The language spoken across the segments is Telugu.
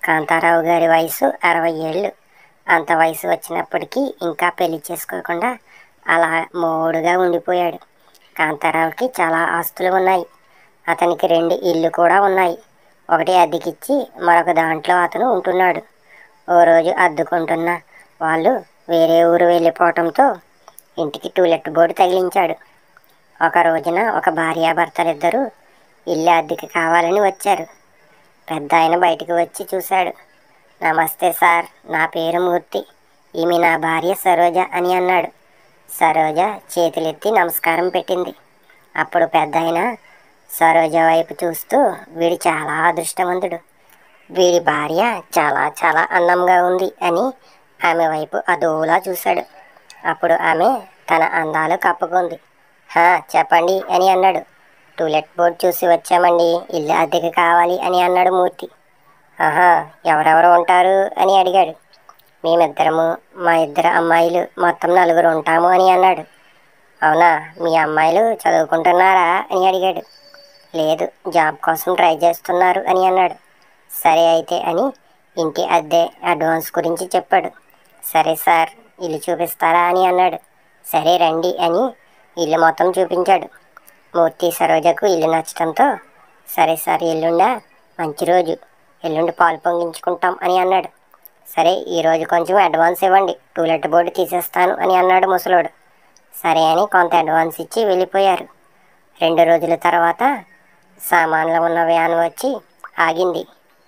కాంతారావు గారి వయసు 60 ఏళ్ళు. అంత వయసు వచ్చినప్పటికీ ఇంకా పెళ్లి చేసుకోకుండా అలా మోడుగా ఉండిపోయాడు. కాంతారావుకి చాలా ఆస్తులు ఉన్నాయి. అతనికి 2 ఇళ్ళు కూడా ఉన్నాయి. ఒకటి అద్దెకిచ్చి మరొక దాంట్లో అతను ఉంటున్నాడు. ఓ రోజు అద్దుకుంటున్న వాళ్ళు వేరే ఊరు వెళ్ళిపోవటంతో ఇంటికి టూలెట్ బోర్డు తగిలించాడు. ఒక రోజున ఒక భార్యాభర్తలిద్దరూ ఇల్లు అద్దెకి కావాలని వచ్చారు. పెద్ద ఆయన బయటికి వచ్చి చూశాడు. నమస్తే సార్, నా పేరు మూర్తి, ఈమె నా భార్య సరోజ అని అన్నాడు. సరోజ చేతులెత్తి నమస్కారం పెట్టింది. అప్పుడు పెద్ద ఆయన సరోజ వైపు చూస్తూ, వీడు చాలా అదృష్టవంతుడు, వీడి భార్య చాలా చాలా అందంగా ఉంది అని ఆమె వైపు అదోలా చూశాడు. అప్పుడు ఆమె తన అందాలు కప్పుకుంది. చెప్పండి అని అన్నాడు. టూలెట్ బోర్డు చూసి వచ్చామండి, ఇల్లు అద్దెకి కావాలి అని అన్నాడు మూర్తి. ఎవరెవరు ఉంటారు అని అడిగాడు. మేమిద్దరము, మా 2 అమ్మాయిలు, మొత్తం 4 ఉంటాము అని అన్నాడు. అవునా, మీ అమ్మాయిలు చదువుకుంటున్నారా అని అడిగాడు. లేదు, జాబ్ కోసం ట్రై చేస్తున్నారు అని అన్నాడు. సరే అయితే అని ఇంటి అద్దె అడ్వాన్స్ గురించి చెప్పాడు. సరే సార్, ఇల్లు చూపిస్తారా అని అన్నాడు. సరే రండి అని ఇల్లు మొత్తం చూపించాడు. మూర్తి సరోజకు ఇల్లు నచ్చడంతో, సరే సార్, ఎల్లుండా మంచి రోజు, ఎల్లుండి పాలు పొంగించుకుంటాం అని అన్నాడు. సరే, ఈరోజు కొంచెం అడ్వాన్స్ ఇవ్వండి, టూలెట్ బోర్డు తీసేస్తాను అని అన్నాడు ముసలోడు. సరే అని కొంత అడ్వాన్స్ ఇచ్చి వెళ్ళిపోయారు. 2 రోజుల తర్వాత సామాన్లు ఉన్న వ్యాన్ వచ్చి ఆగింది.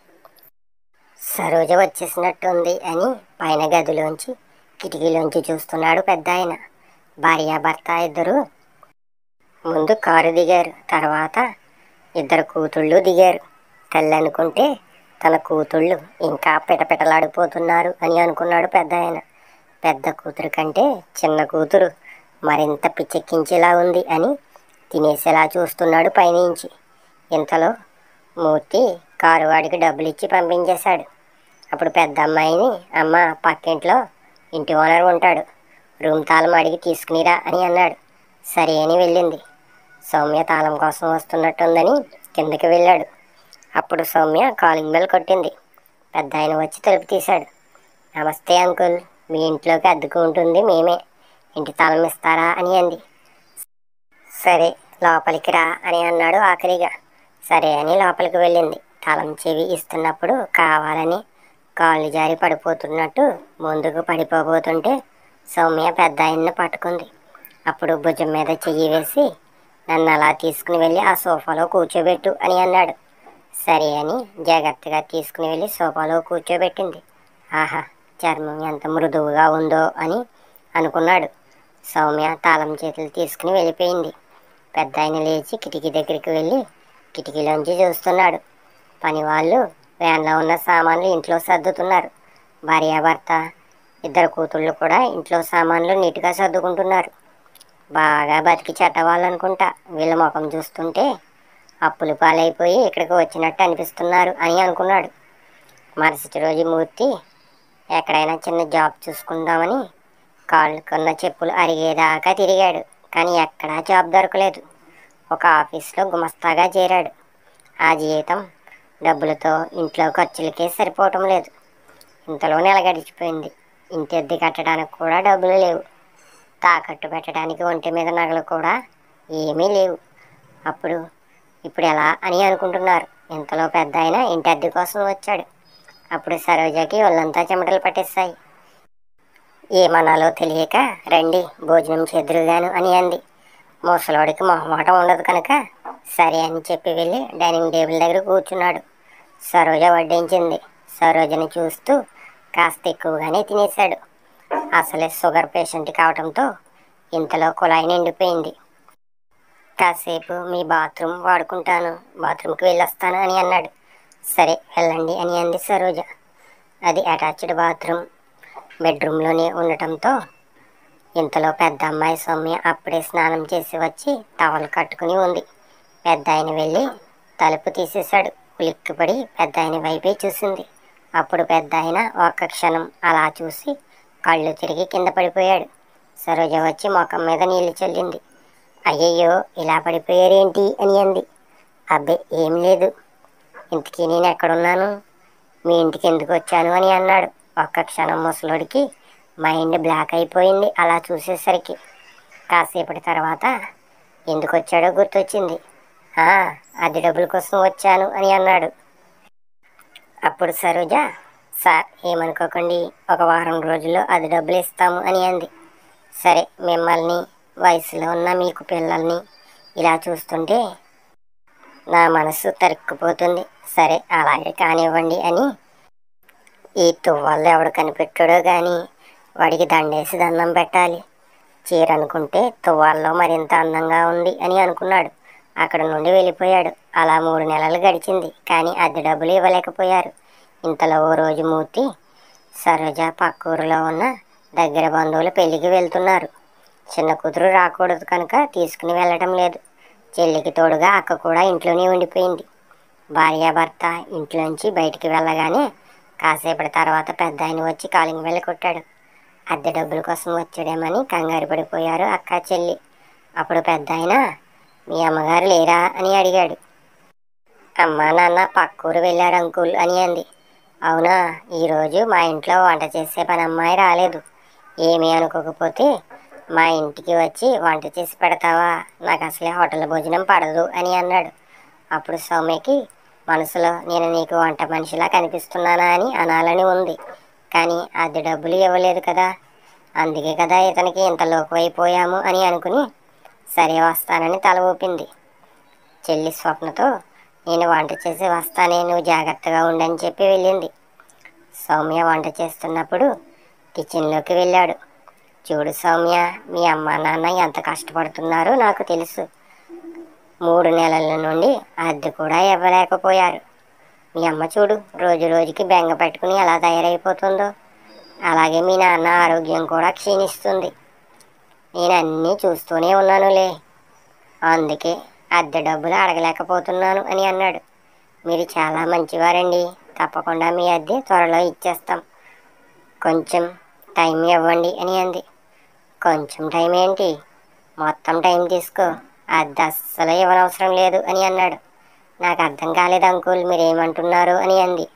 సరోజ వచ్చేసినట్టుంది అని పైన గదిలోంచి కిటికీలోంచి చూస్తున్నాడు పెద్ద ఆయన. భార్యాభర్త ఇద్దరు ముందు కారు దిగారు. తర్వాత 2 కూతుళ్ళు దిగారు. తల్లి అనుకుంటే తన కూతుళ్ళు ఇంకా పిటపిటలాడిపోతున్నారు అని అనుకున్నాడు పెద్ద ఆయన. పెద్ద కూతురు కంటే చిన్న కూతురు మరింత పిచ్చెక్కించేలా ఉంది అని తినేసేలా చూస్తున్నాడు పైనుంచి. ఇంతలో మూర్తి కారు వాడికి డబ్బులు ఇచ్చి పంపించేశాడు. అప్పుడు పెద్ద అమ్మాయిని, అమ్మ, పక్కింట్లో ఇంటి ఓనర్ ఉంటాడు, రూమ్ తాళం అడిగి తీసుకునిరా అని అన్నాడు. సరే అని వెళ్ళింది. సౌమ్య తాళం కోసం వస్తున్నట్టుందని కిందకి వెళ్ళాడు. అప్పుడు సౌమ్య కాలింగ్ బెల్ కొట్టింది. పెద్ద ఆయన వచ్చి తలుపు తీశాడు. నమస్తే అంకుల్, మీ ఇంట్లోకి అద్దెకు ఉంటుంది మేమే, ఇంటి తాళం ఇస్తారా అని అంది. సరే, లోపలికి రా అని అన్నాడు ఆఖరిగా. సరే అని లోపలికి వెళ్ళింది. తాళం చెవి ఇస్తున్నప్పుడు కావాలని కాళ్ళు జారి పడిపోతున్నట్టు ముందుకు పడిపోబోతుంటే సౌమ్య పెద్ద ఆయన్ని పట్టుకుంది. అప్పుడు భుజం మీద చెయ్యి వేసి, నన్ను అలా తీసుకుని వెళ్ళి ఆ సోఫాలో కూర్చోబెట్టు అని అన్నాడు. సరే అని జాగ్రత్తగా తీసుకుని వెళ్ళి సోఫాలో కూర్చోబెట్టింది. ఆహా, చర్మం ఎంత మృదువుగా ఉందో అని అనుకున్నాడు. సౌమ్య తాళం చేతులు తీసుకుని వెళ్ళిపోయింది. పెద్ద ఆయన లేచి కిటికీ దగ్గరికి వెళ్ళి కిటికీలోంచి చూస్తున్నాడు. పని వాళ్ళు వ్యాన్లో ఉన్న సామాన్లు ఇంట్లో సర్దుతున్నారు. భార్యాభర్త 2 కూతుళ్ళు కూడా ఇంట్లో సామాన్లు నీట్గా సర్దుకుంటున్నారు. బాగా బతికి చెడ్డవాళ్ళు అనుకుంటా, వీళ్ళ ముఖం చూస్తుంటే అప్పులు పాలైపోయి ఇక్కడికి వచ్చినట్టు అనిపిస్తున్నారు అని అనుకున్నాడు. మరుసటి రోజు మూర్తి ఎక్కడైనా చిన్న జాబ్ చూసుకుందామని కాళ్ళకున్న చెప్పులు అరిగేదాకా తిరిగాడు. కానీ ఎక్కడా జాబ్ దొరకలేదు. ఒక ఆఫీస్లో గుమస్తాగా చేరాడు. ఆ జీతం డబ్బులతో ఇంట్లో ఖర్చులకే సరిపోవటం లేదు. ఇంతలో నెల గడిచిపోయింది. ఇంటి అద్దె కట్టడానికి కూడా డబ్బులు లేవు. తాకట్టు పెట్టడానికి ఒంటి మీద నగలు కూడా ఏమీ లేవు. ఇప్పుడు ఎలా అని అనుకుంటున్నారు. ఇంతలో పెద్ద ఆయన ఇంటి అద్దె కోసం వచ్చాడు. అప్పుడు సరోజకి ఒళ్ళంతా చెమటలు పట్టేస్తాయి. ఏమనాలో తెలియక, రండి భోజనం చేద్దురుగాను అని అంది. ముసలోడికి మొహమాటం ఉండదు కనుక సరే అని చెప్పి వెళ్ళి డైనింగ్ టేబుల్ దగ్గర కూర్చున్నాడు. సరోజ వడ్డించింది. సరోజని చూస్తూ కాస్త ఎక్కువగానే తినేశాడు. అసలే షుగర్ పేషెంట్ కావడంతో ఇంతలో కుళాయి నిండిపోయింది. కాసేపు మీ బాత్రూమ్ వాడుకుంటాను, బాత్రూమ్కి వెళ్ళొస్తాను అని అన్నాడు. సరే వెళ్ళండి అని అంది సరోజ. అది అటాచ్డ్ బాత్రూమ్, బెడ్రూమ్లోనే ఉండటంతో ఇంతలో పెద్ద అమ్మాయి సౌమ్య అప్పుడే స్నానం చేసి వచ్చి టవల్ కట్టుకుని ఉంది. పెద్ద ఆయన వెళ్ళి తలుపు తీసేశాడు. ఉలిక్కిపడి పెద్ద ఆయన వైపే చూసింది. అప్పుడు పెద్ద ఆయన ఒక్క క్షణం అలా చూసి కళ్ళు తిరిగి కింద పడిపోయాడు. సరోజ వచ్చి ముఖం మీద నీళ్లు చల్లింది. అయ్యయ్యో, ఇలా పడిపోయారేంటి అని అంది. అబ్బే ఏం లేదు, ఇంతకీ నేను ఎక్కడున్నాను, మీ ఇంటికి ఎందుకు వచ్చాను అని అన్నాడు. ఒక్క క్షణం ముసలోడికి మైండ్ బ్లాక్ అయిపోయింది అలా చూసేసరికి. కాసేపటి తర్వాత ఎందుకు వచ్చాడో గుర్తొచ్చింది. "ఆ, అద్దె డబ్బుల కోసం వచ్చాను" అని అన్నాడు. అప్పుడు సరోజ, "సార్ ఏమనుకోకండి, ఒక వారం రోజుల్లో అద్దె డబ్బులు ఇస్తాము" అని అంది. సరే, మిమ్మల్ని, వయసులో ఉన్న మీకు పిల్లల్ని ఇలా చూస్తుంటే నా మనసు తరుక్కుపోతుంది. సరే అలాగే కానివ్వండి అని ఈ తువ్వాళ్ళు ఎవడు కనిపెట్టాడో గాని వాడికి దండేసి దండం పెట్టాలి. చీర అనుకుంటే తువ్వాల్లో మరింత అందంగా ఉంది అని అనుకున్నాడు. అక్కడ నుండి వెళ్ళిపోయాడు. అలా 3 నెలలు గడిచింది. కానీ అద్దె డబ్బులు ఇవ్వలేకపోయారు. ఇంతలో ఓ రోజు మూర్తి, సరోజ పక్కూరులో ఉన్న దగ్గర బంధువులు పెళ్లికి వెళ్తున్నారు. చిన్న కూతురు రాకూడదు కనుక తీసుకుని వెళ్ళటం లేదు. చెల్లికి తోడుగా అక్క కూడా ఇంట్లోనే ఉండిపోయింది. భార్యాభర్త ఇంట్లోంచి బయటికి వెళ్ళగానే కాసేపటి తర్వాత పెద్ద ఆయన వచ్చి కాలింగ్ బెల్ కొట్టాడు. అద్దె డబ్బుల కోసం వచ్చాడేమని కంగారు పడిపోయారు అక్క చెల్లి. అప్పుడు పెద్ద ఆయన, "మీ అమ్మగారు లేరా" అని అడిగాడు. "అమ్మా నాన్న పక్కూరు వెళ్ళారు అంకుల్" అని అంది. "అవునా, ఈరోజు మా ఇంట్లో వంట చేసే పని అమ్మాయి రాలేదు. ఏమీ అనుకోకపోతే మా ఇంటికి వచ్చి వంట చేసి పెడతావా? నాకు అసలే హోటల్ భోజనం పడదు" అని అన్నాడు. అప్పుడు సౌమ్యకి మనసులో, నేను నీకు వంట మనిషిలా కనిపిస్తున్నానా అని అనాలని ఉంది. కానీ అద్దె డబ్బులు ఇవ్వలేదు కదా, అందుకే కదా ఇతనికి ఇంత లోకువైపోయాము అని అనుకుని సరే వస్తానని తల ఊపింది. చెల్లి స్వప్నతో, "నేను వంట చేసి వస్తానే, నువ్వు జాగ్రత్తగా ఉండని చెప్పి వెళ్ళింది. సౌమ్య వంట చేస్తున్నప్పుడు కిచెన్లోకి వెళ్ళాడు. "చూడు సౌమ్య, మీ అమ్మ నాన్న ఎంత కష్టపడుతున్నారో నాకు తెలుసు. 3 నెలల నుండి అద్దె కూడా ఇవ్వలేకపోయారు. మీ అమ్మ చూడు, రోజు రోజుకి బెంగ పెట్టుకుని ఎలా తయారైపోతుందో. అలాగే మీ నాన్న ఆరోగ్యం కూడా క్షీణిస్తుంది. నేను అన్నీ చూస్తూనే ఉన్నానులే. అందుకే అద్దె డబ్బులు అడగలేకపోతున్నాను" అని అన్నాడు. "మీరు చాలా మంచివారండి. తప్పకుండా మీ అద్దె త్వరలో ఇచ్చేస్తాం. కొంచెం టైం ఇవ్వండి" అని అంది. "కొంచెం టైం ఏంటి, మొత్తం టైం తీసుకో. అద్దె అస్సలు ఇవ్వనవసరం లేదు" అని అన్నాడు. "నాకు అర్థం కాలేదు అంకుల్, మీరేమంటున్నారు" అని అంది.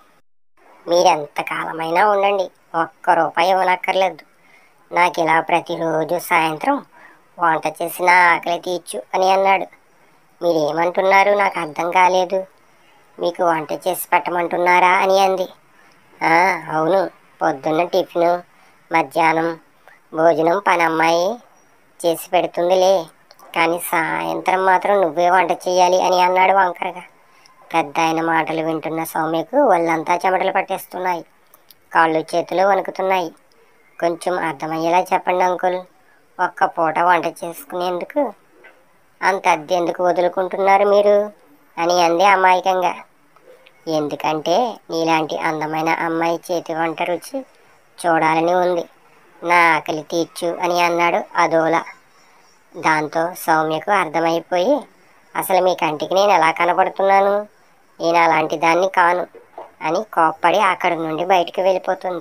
"మీరెంతకాలమైనా ఉండండి, ఒక్క రూపాయి ఇవ్వనక్కర్లేదు. నాకు ఇలా ప్రతిరోజు సాయంత్రం వంట చేసి నా ఆకలి తీర్చు" అని అన్నాడు. "మీరేమంటున్నారు, నాకు అర్థం కాలేదు. మీకు వంట చేసి పెట్టమంటున్నారా" అని అంది. "ఆ, అవును. పొద్దున్న టిఫిను, మధ్యాహ్నం భోజనం పని అమ్మాయి చేసి పెడుతుందిలే. కానీ సాయంత్రం మాత్రం నువ్వే వంట చేయాలి" అని అన్నాడు వంకరగా. పెద్ద ఆయన మాటలు వింటున్న సౌమ్యకు ఒళ్ళంతా చెమటలు పట్టేస్తున్నాయి. కాళ్ళు చేతులు వణుకుతున్నాయి. "కొంచెం అర్థమయ్యేలా చెప్పండి అంకుల్. ఒక్క పూట వంట చేసుకునేందుకు అంత అద్దె ఎందుకు వదులుకుంటున్నారు మీరు" అని అంది అమాయకంగా. "ఎందుకంటే నీలాంటి అందమైన అమ్మాయి చేతి వంట రుచి చూడాలని ఉంది. నా ఆకలి తీర్చు" అని అన్నాడు అదోలా. దాంతో సౌమ్యకు అర్థమైపోయి, అసలు మీ కంటికి నేను ఎలా కనపడుతున్నాను, నేను అలాంటి దాన్ని కాను అని కోప్పడి అక్కడి నుండి బయటికి వెళ్ళిపోతుంది.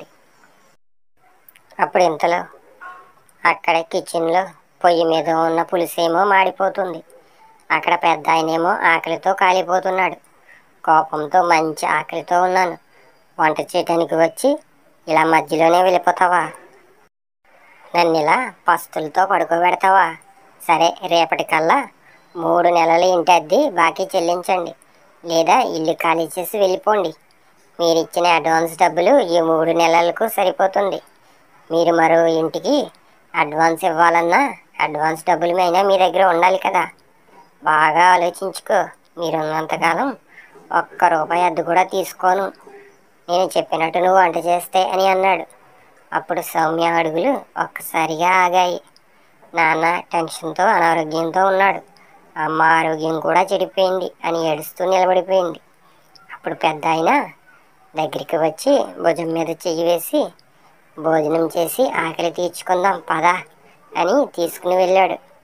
అప్పుడు ఇంతలో అక్కడే కిచెన్లో పొయ్యి మీద ఉన్న పులుసేమో మాడిపోతుంది. అక్కడ పెద్ద ఆయనేమో ఆకలితో కాలిపోతున్నాడు. కోపంతో, "మంచి ఆకలితో ఉన్నాను, వంట చేయటానికి వచ్చి ఇలా మధ్యలోనే వెళ్ళిపోతావా? నన్ను ఇలా పస్తులతో పడుకోబెడతావా? సరే, రేపటికల్లా 3 నెలల ఇంటి అద్దె బాకీ చెల్లించండి, లేదా ఇల్లు ఖాళీ చేసి వెళ్ళిపోండి. మీరిచ్చిన అడ్వాన్స్ డబ్బులు ఈ 3 నెలలకు సరిపోతుంది. మీరు మరో ఇంటికి అడ్వాన్స్ ఇవ్వాలన్నా అడ్వాన్స్ డబ్బులమైనా మీ దగ్గర ఉండాలి కదా. బాగా ఆలోచించుకో. మీరున్నంతకాలం ఒక్క రూపాయి అద్దె కూడా తీసుకోను, నేను చెప్పినట్టు నువ్వు వంట చేస్తే" అని అన్నాడు. అప్పుడు సౌమ్య అడుగులు ఒక్కసారిగా ఆగాయి. నాన్న టెన్షన్తో అనారోగ్యంతో ఉన్నాడు, అమ్మ ఆరోగ్యం కూడా చెడిపోయింది అని ఏడుస్తూ నిలబడిపోయింది. అప్పుడు పెద్ద ఆయన దగ్గరికి వచ్చి భుజం మీద చెయ్యి వేసి, "భోజనం చేసి ఆకలి తీర్చుకుందాం పద" అని తీసుకుని వెళ్ళాడు.